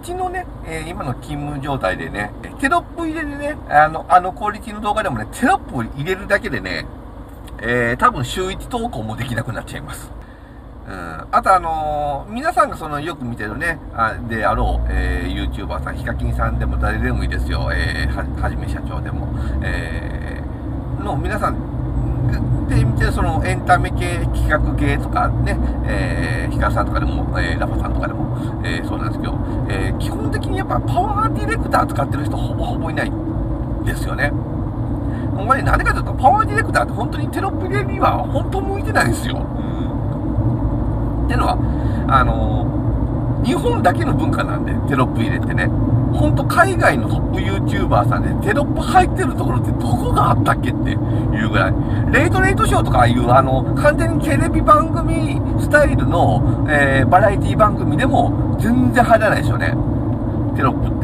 ちのね、今の勤務状態でね、テロップ入れでね、クオリティの動画でもね、テロップを入れるだけでね、多分週1投稿もできなくなっちゃいます。あと皆さんがよく見てるね、であろう、YouTuber さん、ヒカキンさんでも誰でもいいですよ、はじめ社長でも、の皆さんで見てるエンタメ系、企画系とかね、ヒカルさんとかでも、ラファさんとかでも、そうなんですけど、基本的にやっぱパワーディレクター使ってる人ほぼほぼいないんですよね。ほんまに何かというと、パワーディレクターって本当にテロップ入れには本当向いてないんですよ。っていうのは、日本だけの文化なんで、テロップ入れってね。ほんと海外のトップ YouTuber さんでテロップ入ってるところってどこがあったっけっていうぐらい。レイトレイトショーとかいう完全にテレビ番組スタイルの、バラエティ番組でも全然入らないですよね。テロップって。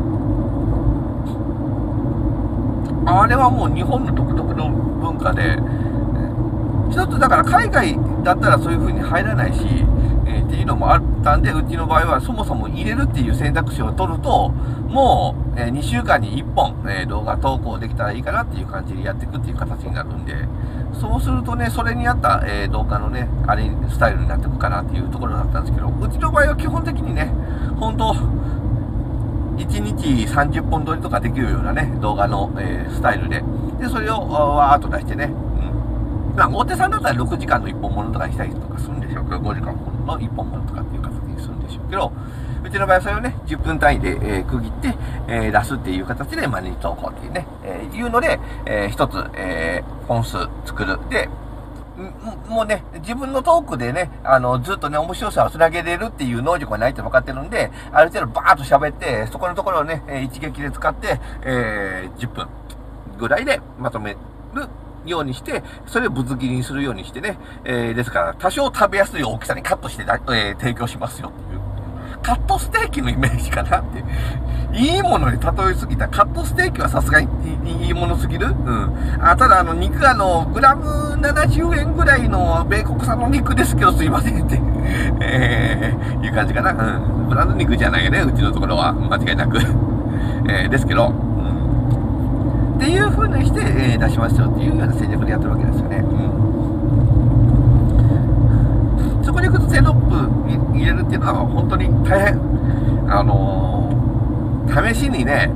あれはもう日本の独特の文化で、一つだから海外だったらそういう風に入らないし、っていうのもあったんで、うちの場合はそもそも入れるっていう選択肢を取ると、もう、2週間に1本、動画投稿できたらいいかなっていう感じでやっていくっていう形になるんで、そうするとね、それに合った、動画のね、スタイルになっていくかなっていうところだったんですけど、うちの場合は基本的にね、本当1日30本撮りとかできるようなね、動画の、スタイルで、で、それをわーっと出してね、大手さんだったら6時間の1本物とかにしたりとかするんでしょうけど、5時間の1本物とかっていう形にするんでしょうけど、うちの場合はそれをね、10分単位で、区切って、出すっていう形で毎日投稿っていうね、いうので、一つ、本数作る。で、もうね、自分のトークでね、ずっとね、面白さをつなげれるっていう能力がないって分かってるんで、ある程度バーッと喋って、そこのところをね、一撃で使って、10分ぐらいでまとめるようにして、それをぶつ切りにするようにしてね、ですから、多少食べやすい大きさにカットして、提供しますよっていう。カットステーキのイメージかなって。いいものに例えすぎた。カットステーキはさすがにいいものすぎる。ただ肉グラム70円ぐらいの米国産の肉ですけどすいませんって。いう感じかな。ブランド肉じゃないよね、うちのところは。間違いなく。ですけど、っていう風にして、出しますよっていうような戦略でやってるわけですよね。そこに行くとテロップ入れるっていうのは本当に大変。試しにね、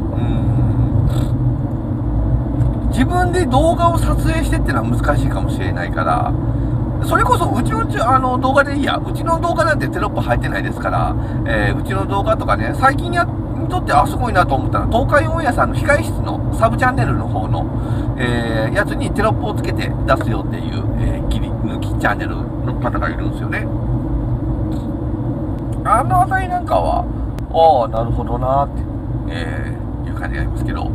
自分で動画を撮影してっていうのは難しいかもしれないから、それこそうちの動画でいいや。うちの動画なんてテロップ入ってないですから、うちの動画とかね、最近にとってすごいなと思ったのは、東海オンエアさんの控室のサブチャンネルの方の、やつにテロップをつけて出すよっていう、切り抜きチャンネルの方がいるんですよね。あのあたりなんかは、なるほどなーって、いう感じがありますけど、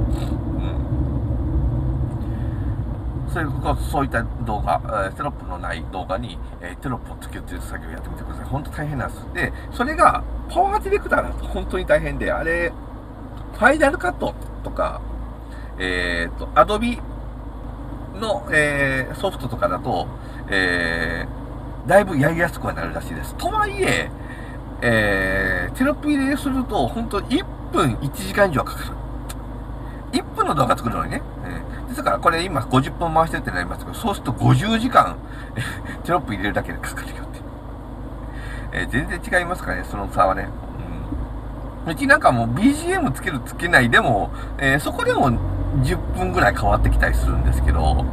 そういった動画、テロップのない動画に、テロップをつけてる作業をやってみてください。本当大変なんです。で、それが、パワーディレクターだと本当に大変で、あれ、ファイナルカットとか、アドビの、ソフトとかだと、だいぶやりやすくはなるらしいです。とはいえ、テロップ入れすると、本当1分1時間以上かかる。1分の動画作るのにね。ですから、これ今50分回してってなりますけど、そうすると50時間、テロップ入れるだけでかかるよって。全然違いますからね、その差はね。うちなんかもう BGM つけるつけないでも、そこでも10分ぐらい変わってきたりするんですけど、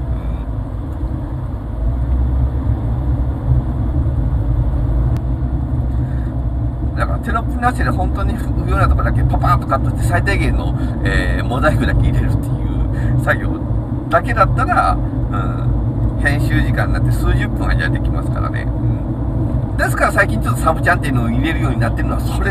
だからテロップなしで本当に不要なところだけパパーッとカットして最低限の、モザイクだけ入れるっていう作業だけだったら、編集時間になって数十分はじゃできますからね。ですから最近ちょっとサブチャンっていうのを入れるようになってるのはそれです。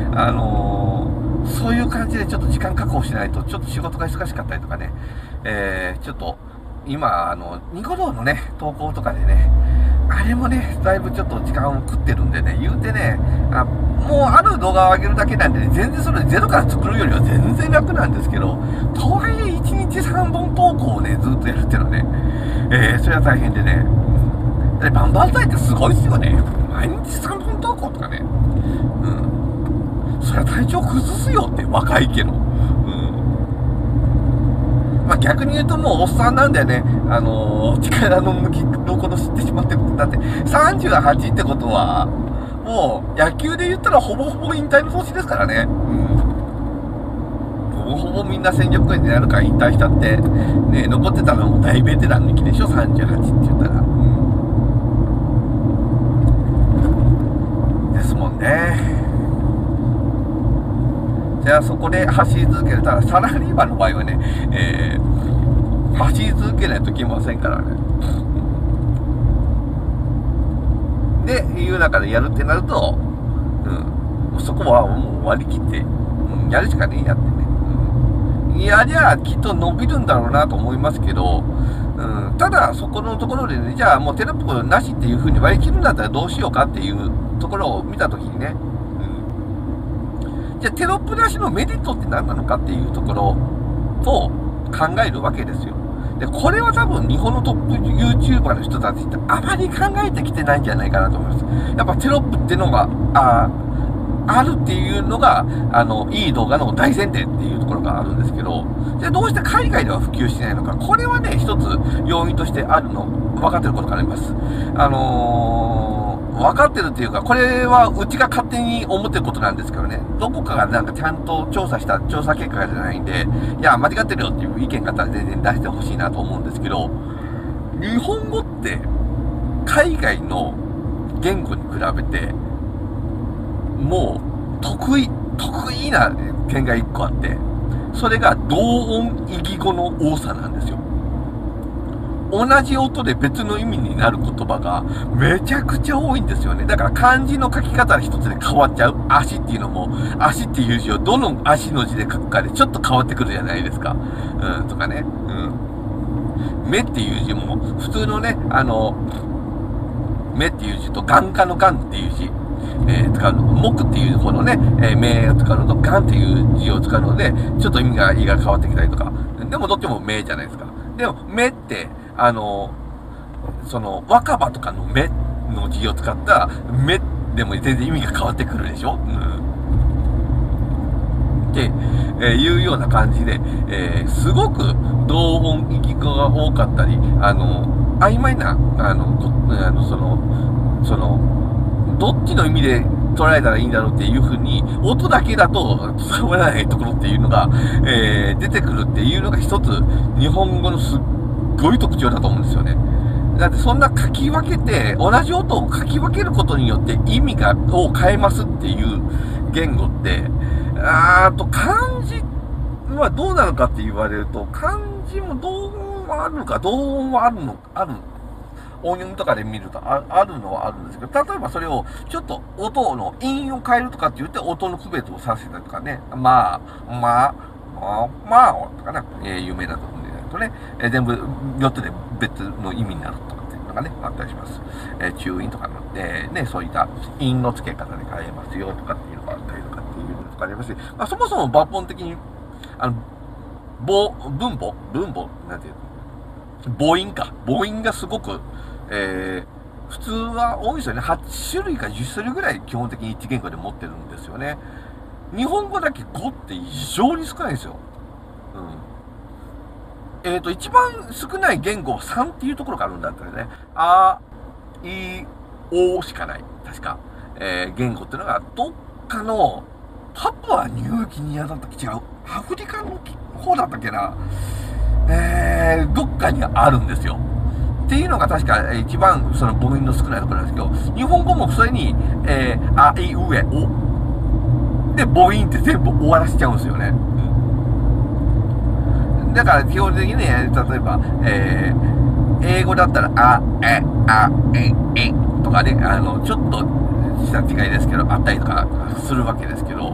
そういう感じでちょっと時間確保しないと、ちょっと仕事が忙しかったりとかね、ちょっと今、ニコ動のね、投稿とかでね、あれもね、だいぶちょっと時間を食ってるんでね、言うてね、もうある動画を上げるだけなんで、ね、全然それゼロから作るよりは全然楽なんですけど、とはいえ1日3本投稿をね、ずっとやるっていうのはね、それは大変でね、バンバンザイってすごいですよね。毎日3本投稿とかね。 それは体調崩すよって、若いけど。まあ逆に言うともうおっさんなんだよね。力の抜きのこと知ってしまってる。だって38ってことは、もう野球で言ったらほぼほぼ引退の年ですからね。ほぼほぼみんな戦力外になるから引退したって、ね、残ってたのも大ベテラン抜きでしょ、38って言ったら。ですもんね。じゃあそこで走り続けたら、サラリーマンの場合はね、走り続けないといけませんからね。で、いう中でやるってなると、そこはもう割り切って、やるしかねえやってね。やりゃきっと伸びるんだろうなと思いますけど、ただそこのところでね、じゃあもうテロップなしっていう風に割り切るんだったらどうしようかっていうところを見たときにね、じゃあテロップなしのメリットって何なのかっていうところを考えるわけですよ。で、これは多分日本のトップ YouTuber の人たちってあまり考えてきてないんじゃないかなと思います。やっぱテロップっていうのが、あるっていうのが、いい動画の大前提っていうところがあるんですけど、じゃあどうして海外では普及しないのか。これはね、一つ要因としてあるの、分かってることがあります。分かってるっていうか、これはうちが勝手に思ってることなんですけどね、どこかがなんかちゃんと調査した調査結果じゃないんで、いや、間違ってるよっていう意見があったら全然出してほしいなと思うんですけど、日本語って海外の言語に比べて、もう得意な点が一個あって、それが同音異義語の多さなんですよ。同じ音で別の意味になる言葉がめちゃくちゃ多いんですよね。だから漢字の書き方一つで変わっちゃう。足っていうのも、足っていう字をどの足の字で書くかでちょっと変わってくるじゃないですか。とかね。目っていう字も、普通のね、目っていう字と眼科の眼っていう字。使うの。木っていう方のね、目を使うのと眼っていう字を使うので、ちょっと意味が変わってきたりとか。でもどっちも目じゃないですか。でも、目って、若葉とかの目の字を使った目でも全然意味が変わってくるでしょ。っていうような感じで、すごく同音異義語が多かったり、曖昧な、どっちの意味で捉えたらいいんだろうっていう風に、音だけだと伝わらないところっていうのが、出てくるっていうのが一つ、日本語のすっごい特徴だと思うんですよね。だってそんな書き分けて、同じ音を書き分けることによって意味を変えますっていう言語って、漢字はどうなのかって言われると、漢字も同音はあるのか、同音はある。音読みとかで見るとあるのはあるんですけど、例えばそれをちょっと音の韻を変えるとかって言って音の区別をさせたりとかね、まあとかね、有名なところでやるとね、全部4つで別の意味になるとかっていうのがね、あったりします。中韻とかの、ね、そういった韻の付け方で変えますよとかっていうのがあったりとかっていうのとかありますし、そもそも抜本的に、分母なんていうの、母音がすごく、普通は多いですよね。8種類か10種類ぐらい基本的に一言語で持ってるんですよね。日本語だけ5って異常に少ないんですよ。一番少ない言語は3っていうところがあるんだったらね、い、おしかない。確か。言語っていうのが、どっかの、パプアニューギニアだったっけ、違う。アフリカの方だったっけな。どっかにあるんですよ。っていうのが確か一番その母音の少ないところなんですけど、日本語もそれに、あいうえおで母音って全部終わらせちゃうんですよね。だから基本的にね、例えば、英語だったらあえとかね、ちょっとした違いですけどあったりとかするわけですけど、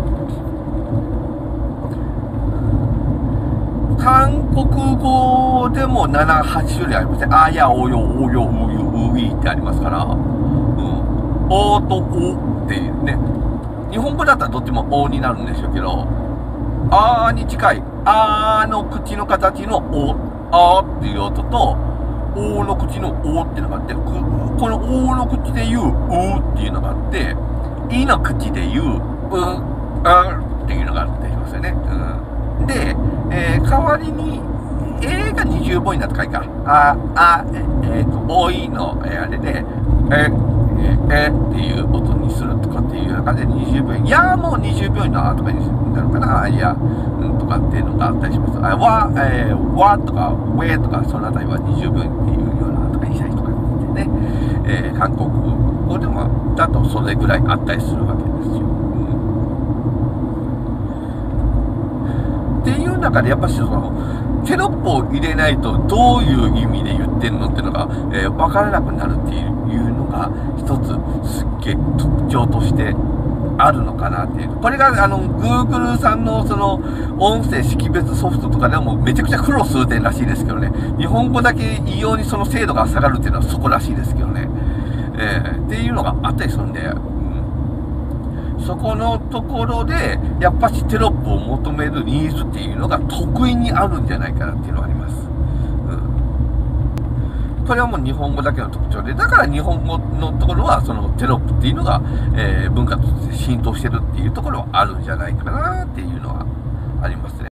韓国語でも7、8種類ありますね。あやおよおようゆういってありますから、おとおっていうね。日本語だったらどっちもおになるんでしょうけど、あに近い、あの口の形のお、あっていう音と、おの口のおっていうのがあって、このおの口で言ううっていうのがあって、いの口で言ううっていうのがあったりしますよね。で、代わりに、が20母音だとかいいか。多いの、あれで、っていう音にするとかっていう中で20秒、いやもう20秒のあとかになるかな、いや、とかっていうのがあったりします。わとか、ウェとか、そのあたりは20秒っていうようなとかにしたりとかね、韓国語でも、だとそれぐらいあったりするわけですよ。っていう中で、やっぱしその、テロップを入れないとどういう意味で言ってんのっていうのが、わからなくなるっていうのが一つすっげえ特徴としてあるのかなっていう。これがGoogle さんのその音声識別ソフトとかでもめちゃくちゃ苦労する点らしいですけどね。日本語だけ異様にその精度が下がるっていうのはそこらしいですけどね。っていうのがあったりするんで、そこのところで、やっぱしテロップを求めるニーズっていうのが得意にあるんじゃないかなっていうのがあります。これはもう日本語だけの特徴で、だから日本語のところはそのテロップっていうのが、文化として浸透してるっていうところはあるんじゃないかなっていうのはありますね。